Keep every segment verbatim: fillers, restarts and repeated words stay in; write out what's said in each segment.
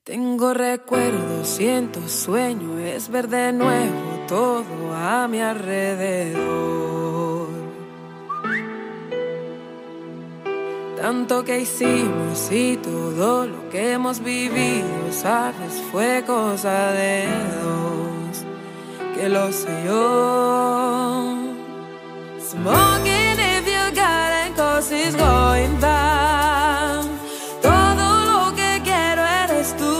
Tengo recuerdos, siento sueño, es ver de nuevo todo a mi alrededor. Tanto que hicimos y todo lo que hemos vivido, sabes, fue cosa de dos, que lo sé yo. Smoking if you got it, cause it's going down. Todo lo que quiero eres tú.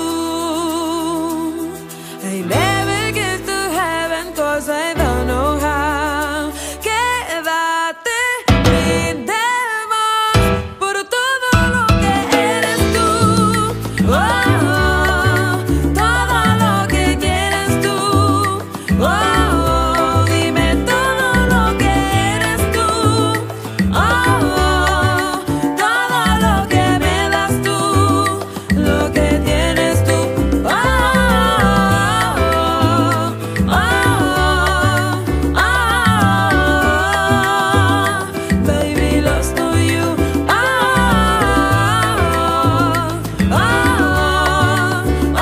I never get to heaven cause I don't know how. Quédate, brindemos por todo lo que eres tú. Oh, oh, todo lo que quieres tú. Oh, oh, dime todo lo que eres tú. Oh, oh, todo lo que me das tú, lo que tienes tú. Oh, oh, oh, oh, oh, baby, lost to you. Oh, oh, oh,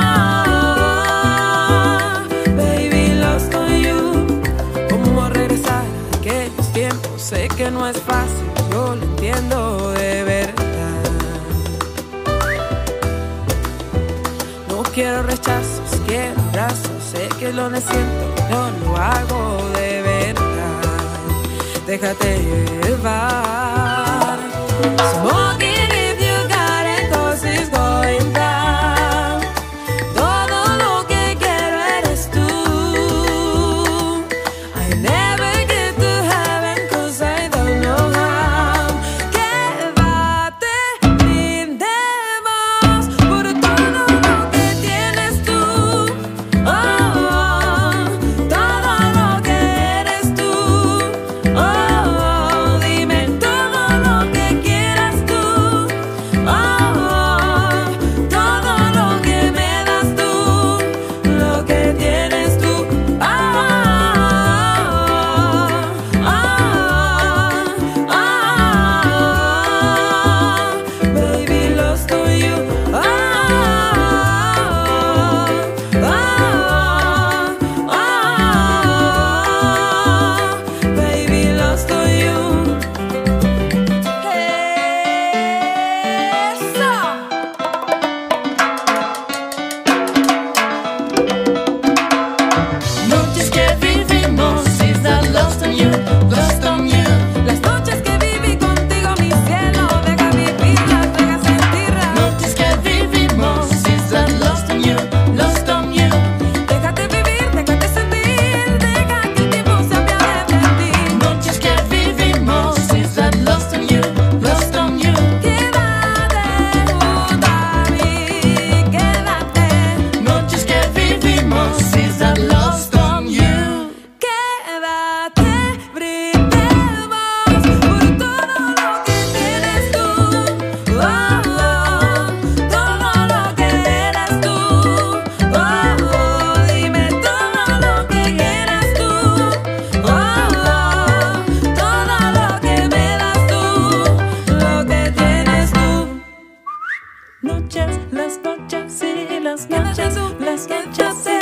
oh, baby, lost to you. ¿Cómo regresar a aquellos tiempos? Sé que no es fácil, yo lo entiendo de verdad. No quiero rechazos, quiero abrazos. Sé que lo siento, no lo hago de verdad. Déjate llevar. Smoking if you got it, cause it's going down. Todo lo que quiero eres tú. I never get to heaven cause I don't know how. Quédate, brindemos por todo lo que tienes tú. Oh, oh, todo lo que eres tú. Oh, oh, dime todo lo que quieras tú. Oh, oh, todo lo que me das tú, lo que tienes tú. Oh, oh, oh, oh, baby, lost to you. Oh, oh, oh, baby, lost to you. Eso. Noches que vivimos, is that lost on you, lost on you. Las noches que viví contigo, mi cielo, deja vivirlas, deja sentirlas. Noches que vivimos, is that lost on you, lost on you. Déjate vivir, déjate sentir, deja que el tiempo se apiade de ti. Noches que vivimos, is that lost on you, lost on you. Quédate junto a mí, quédate. Noches que vivimos, is that lost on you. Quédate, brindemos por todo lo que tienes tú. Oh, oh, todo lo que eres tú. Oh, oh, dime todo lo que quieras tú. Oh, oh, todo lo que me das tú, lo que tienes tú. Noches, las noches y las noches, las noches.